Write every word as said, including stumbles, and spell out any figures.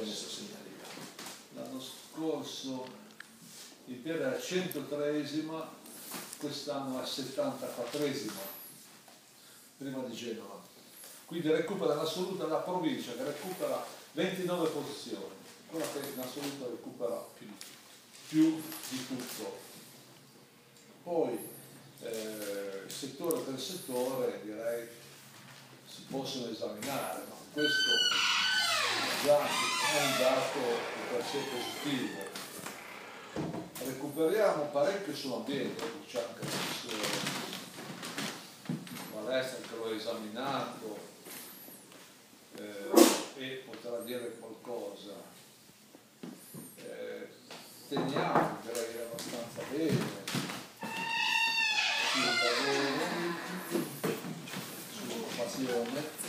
questo segnaliamo. L'anno scorso il P R era centotreesima, quest'anno è settantaquattresima, prima di Genova. Quindi recupera in assoluta la provincia che recupera ventinove posizioni, quella che in assoluto recupera più, più di tutto. Poi eh, settore per settore direi si possono esaminare, ma questo già è un dato di per sé positivo. Recuperiamo parecchio sull'ambiente, c'è anche l'assessore Valestra che lo ha esaminato eh, e potrà dire qualcosa. Eh, teniamo, direi abbastanza bene, sul lavoro, sull'occupazione.